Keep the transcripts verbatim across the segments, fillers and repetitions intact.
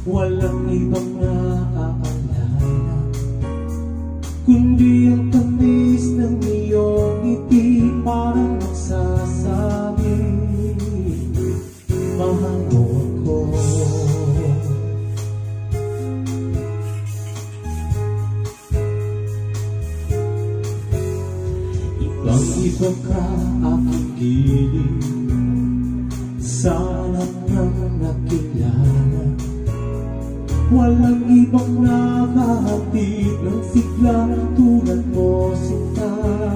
Walang ibang naaalala kundi ang tamis ng iyong ngiti, parang nagsasabi, mahal mo ako. Ibang-iba ka aking gilid, sa lahat ng nakilala. Walang ibang nakahatid ng sigla tulad mo, sinta.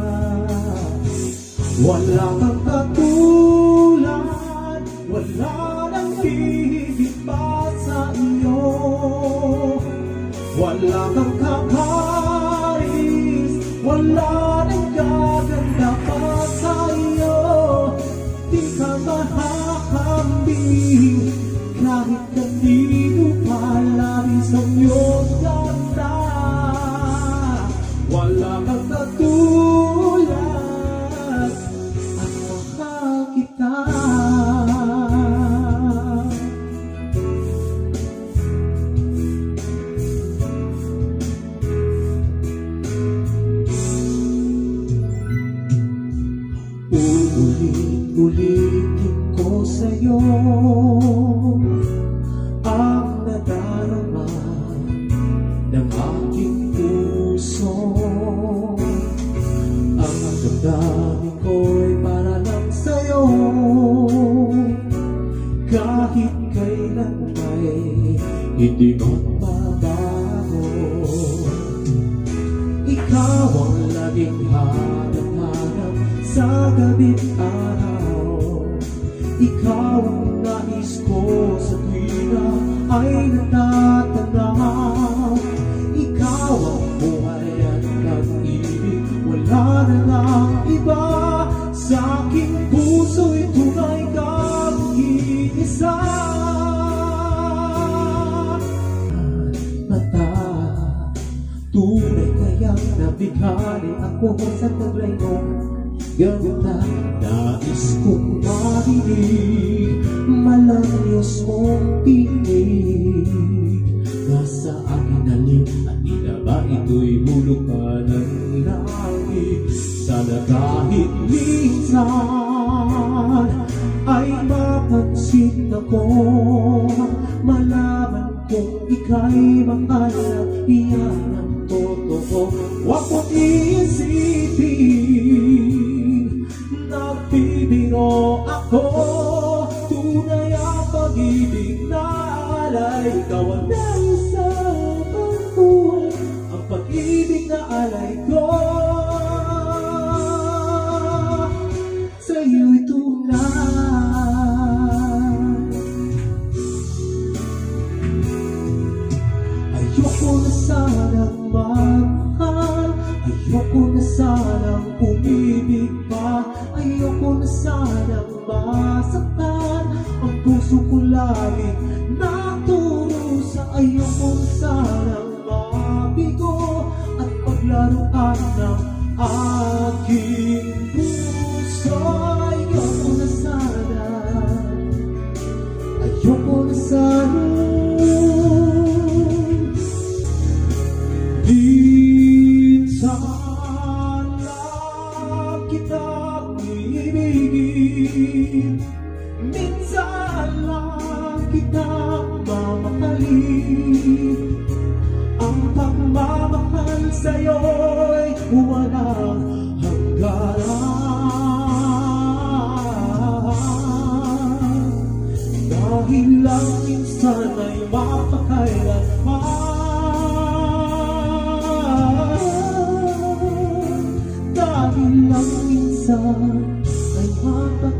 Wala kang katulad, wala nang hihigit pa sa iyo. Wala kang kakaris, wala nang gaganda pa sa iyo. Di ka mahakambing kahit kanino palabis ang iyong ganda. Wala kang katulad at mahal kita. Uulit-ulitin ko sa'yo ang nadarama ng aking puso. Ang damdamin ko'y para lang sa'yo, kahit kailan may hindi magbabago. Ikaw ang laging hanap-hanap sa gabi't araw. Ikaw ang nais ko sa tuwina ay natatanaw. Ikaw ang buhay at pag-ibig, wala na lang iba. Sa aking puso'y tunay kang iisa. Mata, tunay kayang nabighani ako sa taglay mo. Ganda, nais kong marinig malayos mong tinig. Nasa aking alin at tila ba ito'y hulog pa ng langit. Sana kahit minsan ay mapansin ako, malaman kung ika'y mahal na iyan ang totoo. Huwag mong iisipin nagbibiro ako, tunay ang pag-ibig na alay. Ikaw ang nasa pagbuhay, ang pag-ibig na alay ko. Sa'yo'y tunay. Ayoko na sanang magmahal, ayoko na sanang umibig pa, ayoko na sanang masaktan. Ang puso ko laging naturo sa ayoko na sanang mabigo at paglaruan ng aking puso. Ayoko na sana, ayoko na sana. Minsan lang kitang ibigin, minsan lang kitang mamahalin. Ang pagmamahal sa'yo'y walang hangganan. Dahil lang minsan ay mapakailanman. Dahil lang minsan ay mapakailanman.